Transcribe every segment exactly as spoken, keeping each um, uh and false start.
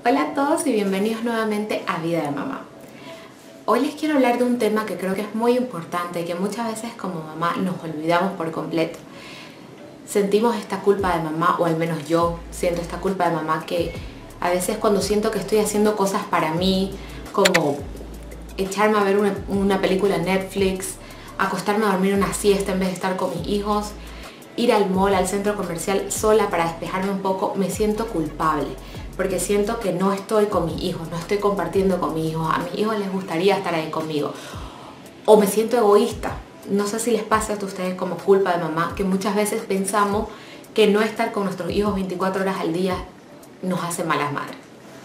Hola a todos y bienvenidos nuevamente a Vida de Mamá. Hoy les quiero hablar de un tema que creo que es muy importante y que muchas veces como mamá nos olvidamos por completo. Sentimos esta culpa de mamá, o al menos yo siento esta culpa de mamá, que a veces cuando siento que estoy haciendo cosas para mí, como echarme a ver una, una película en Netflix, acostarme a dormir una siesta en vez de estar con mis hijos, ir al mall, al centro comercial sola para despejarme un poco, me siento culpable. Porque siento que no estoy con mis hijos, no estoy compartiendo con mis hijos. A mis hijos les gustaría estar ahí conmigo. O me siento egoísta. No sé si les pasa esto a ustedes como culpa de mamá, que muchas veces pensamos que no estar con nuestros hijos veinticuatro horas al día nos hace malas madres.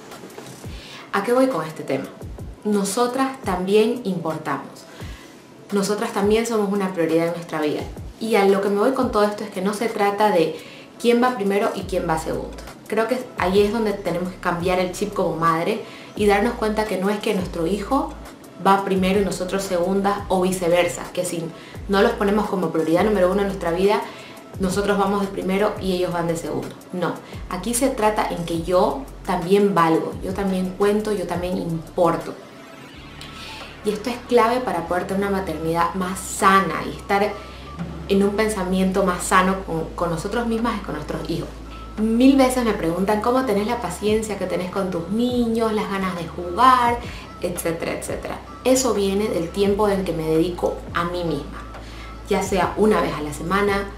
¿A qué voy con este tema? Nosotras también importamos. Nosotras también somos una prioridad en nuestra vida. Y a lo que me voy con todo esto es que no se trata de quién va primero y quién va segundo. Creo que ahí es donde tenemos que cambiar el chip como madre y darnos cuenta que no es que nuestro hijo va primero y nosotros segunda, o viceversa, que si no los ponemos como prioridad número uno en nuestra vida, nosotros vamos de primero y ellos van de segundo. No, aquí se trata en que yo también valgo, yo también cuento, yo también importo. Y esto es clave para poder tener una maternidad más sana y estar en un pensamiento más sano con, con nosotros mismas y con nuestros hijos. Mil veces me preguntan cómo tenés la paciencia que tenés con tus niños, las ganas de jugar, etcétera, etcétera. Eso viene del tiempo en que me dedico a mí misma. Ya sea una vez a la semana,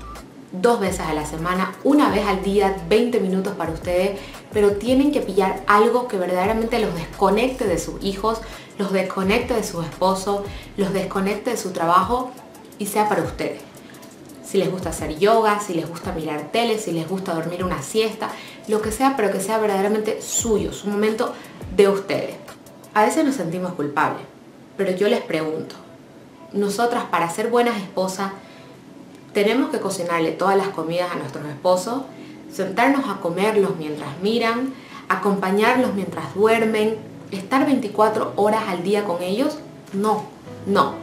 dos veces a la semana, una vez al día, veinte minutos para ustedes, pero tienen que pillar algo que verdaderamente los desconecte de sus hijos, los desconecte de su esposo, los desconecte de su trabajo y sea para ustedes. Si les gusta hacer yoga, si les gusta mirar tele, si les gusta dormir una siesta, lo que sea, pero que sea verdaderamente suyo, su momento de ustedes. A veces nos sentimos culpables, pero yo les pregunto, nosotras para ser buenas esposas, tenemos que cocinarle todas las comidas a nuestros esposos, sentarnos a comerlos mientras miran, acompañarlos mientras duermen, estar veinticuatro horas al día con ellos. No, no.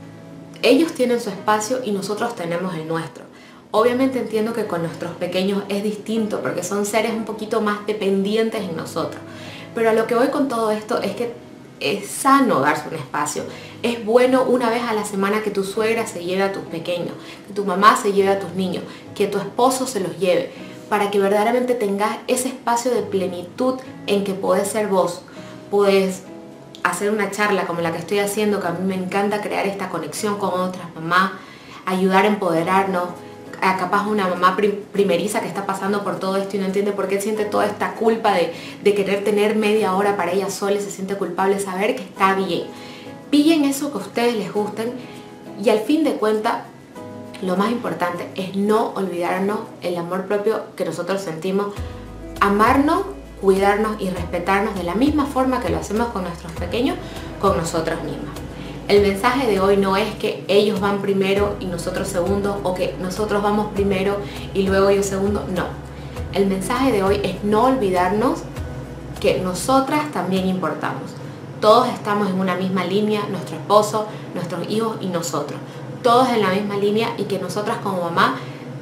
Ellos tienen su espacio y nosotros tenemos el nuestro. Obviamente entiendo que con nuestros pequeños es distinto porque son seres un poquito más dependientes en nosotros. Pero a lo que voy con todo esto es que es sano darse un espacio. Es bueno una vez a la semana que tu suegra se lleve a tus pequeños, que tu mamá se lleve a tus niños, que tu esposo se los lleve, para que verdaderamente tengas ese espacio de plenitud en que podés ser vos, podés hacer una charla como la que estoy haciendo, que a mí me encanta crear esta conexión con otras mamás, ayudar a empoderarnos, a capaz una mamá primeriza que está pasando por todo esto y no entiende por qué siente toda esta culpa de, de querer tener media hora para ella sola y se siente culpable, saber que está bien. Pillen eso que a ustedes les gusten y al fin de cuentas lo más importante es no olvidarnos el amor propio que nosotros sentimos, amarnos, cuidarnos y respetarnos de la misma forma que lo hacemos con nuestros pequeños, con nosotros mismas. El mensaje de hoy no es que ellos van primero y nosotros segundo, o que nosotros vamos primero y luego ellos segundo, no. El mensaje de hoy es no olvidarnos que nosotras también importamos. Todos estamos en una misma línea, nuestro esposo, nuestros hijos y nosotros. Todos en la misma línea y que nosotras como mamá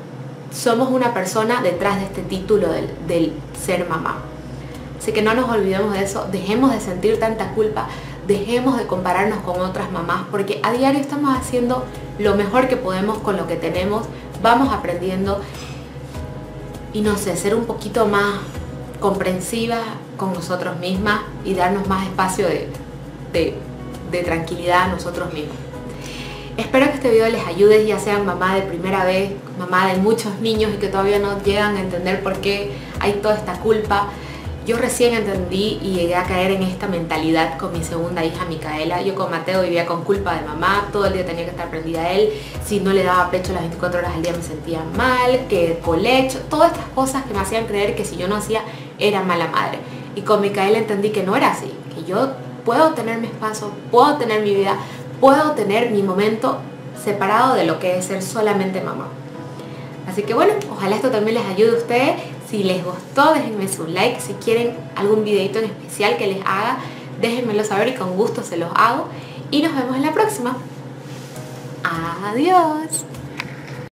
somos una persona detrás de este título del, del ser mamá. Así que no nos olvidemos de eso, dejemos de sentir tanta culpa, dejemos de compararnos con otras mamás, porque a diario estamos haciendo lo mejor que podemos con lo que tenemos, vamos aprendiendo y no sé, ser un poquito más comprensivas con nosotros mismas y darnos más espacio de, de, de tranquilidad a nosotros mismos. Espero que este video les ayude, ya sean mamá de primera vez, mamá de muchos niños y que todavía no llegan a entender por qué hay toda esta culpa. Yo recién entendí y llegué a caer en esta mentalidad con mi segunda hija, Micaela. Yo con Mateo vivía con culpa de mamá, todo el día tenía que estar prendida a él. Si no le daba pecho las veinticuatro horas al día me sentía mal, que colecho, todas estas cosas que me hacían creer que si yo no hacía era mala madre. Y con Micaela entendí que no era así, que yo puedo tener mi espacio, puedo tener mi vida, puedo tener mi momento separado de lo que es ser solamente mamá. Así que bueno, ojalá esto también les ayude a ustedes. Si les gustó, déjenme su like. Si quieren algún videito en especial que les haga, déjenmelo saber y con gusto se los hago. Y nos vemos en la próxima. Adiós.